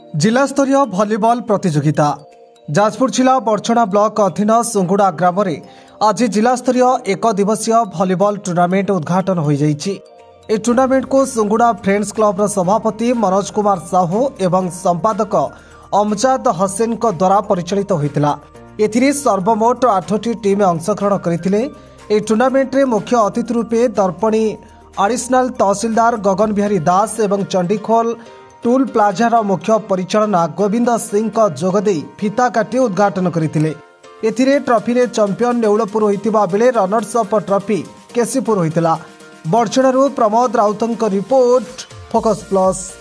जिला स्तरीय भलिबल प्रतियोगिता जाजपुर जिला बड़छणा ब्लॉक अधीन सुंगुड़ा ग्राम में आज जिला स्तरीय एक दिवसीय भलिबल टूर्नामेंट उद्घाटन हो जाइछि। ए टूर्नामेंट को सुंगुड़ा फ्रेंड्स क्लब सभापति मनोज कुमार साहू एवं संपादक अमजाद हसेन द्वारा परिचालित होता। एथिरे सर्वमोट 8टी टीम अंशग्रहण करथिले। ए टूर्नामेंट रे मुख्य अतिथि रूपे दर्पणी एडिशनल तहसीलदार गगन बिहारी दास एवं चंडीखोल टूल प्लाजार मुख्य परिचालना गोविंद सिंह जोगदे फिता काटी उद्घाटन करथिले। एथिरे ट्रॉफी रे चैंपियन नेउलपुर होइतिबा बेले रनर्स अप ट्रॉफी केसीपुर होइतिला। बड़छणारू प्रमोद राउतंक रिपोर्ट, फोकस प्लस।